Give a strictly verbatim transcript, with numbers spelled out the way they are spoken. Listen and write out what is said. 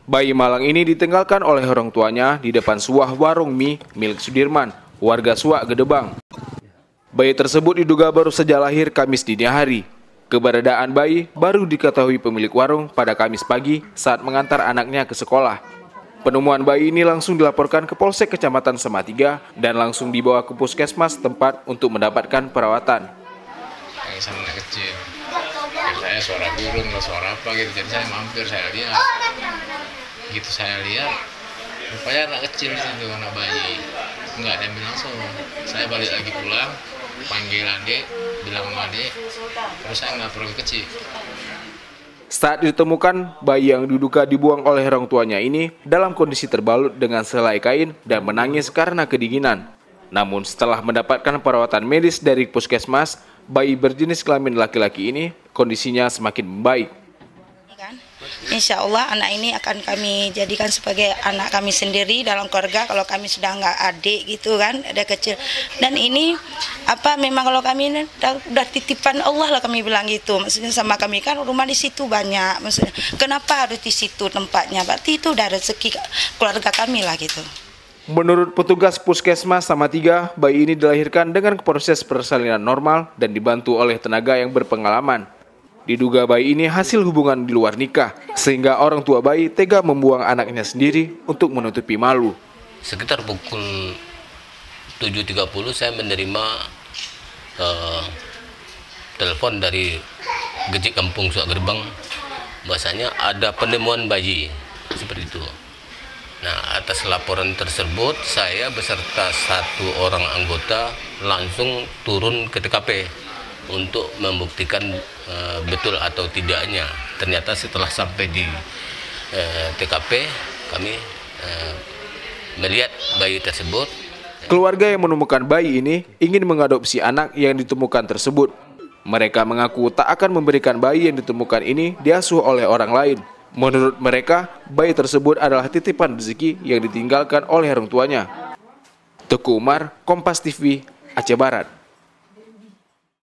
Bayi malang ini ditinggalkan oleh orang tuanya di depan sebuah warung mie milik Sudirman, warga Suak, Gedebang. Bayi tersebut diduga baru saja lahir Kamis dini hari. Keberadaan bayi baru diketahui pemilik warung pada Kamis pagi saat mengantar anaknya ke sekolah. Penemuan bayi ini langsung dilaporkan ke Polsek Kecamatan Salatiga dan langsung dibawa ke puskesmas tempat untuk mendapatkan perawatan. Yang sama anak kecil, ya, saya suara burung atau suara apa gitu, jadi saya mampir, saya lihat, gitu saya lihat, rupanya anak kecil itu, anak bayi, nggak diambil langsung. Saya balik lagi pulang, panggil adik, bilang sama adik, terus saya nggak perlu kecil. Saat ditemukan, bayi yang diduga dibuang oleh orang tuanya ini dalam kondisi terbalut dengan selai kain dan menangis karena kedinginan. Namun setelah mendapatkan perawatan medis dari puskesmas, bayi berjenis kelamin laki-laki ini kondisinya semakin membaik. Insya Allah anak ini akan kami jadikan sebagai anak kami sendiri dalam keluarga kalau kami sudah nggak adik gitu kan, ada kecil. Dan ini apa memang kalau kami ini udah titipan Allah lah kami bilang gitu. Maksudnya sama kami kan rumah di situ banyak. Maksudnya kenapa harus di situ tempatnya? Berarti itu udah rezeki keluarga kami lah gitu. Menurut petugas Puskesmas Salatiga, bayi ini dilahirkan dengan proses persalinan normal dan dibantu oleh tenaga yang berpengalaman. Diduga bayi ini hasil hubungan di luar nikah, sehingga orang tua bayi tega membuang anaknya sendiri untuk menutupi malu. Sekitar pukul tujuh tiga puluh saya menerima uh, telepon dari Gejik Kampung Suak Gedebang, bahasanya ada penemuan bayi, seperti itu. Nah, atas laporan tersebut, saya beserta satu orang anggota langsung turun ke T K P untuk membuktikan uh, betul atau tidaknya. Ternyata setelah sampai di uh, T K P, kami uh, melihat bayi tersebut. Keluarga yang menemukan bayi ini ingin mengadopsi anak yang ditemukan tersebut. Mereka mengaku tak akan memberikan bayi yang ditemukan ini diasuh oleh orang lain. Menurut mereka, bayi tersebut adalah titipan rezeki yang ditinggalkan oleh orang tuanya. Teguh Umar, Kompas T V, Aceh Barat.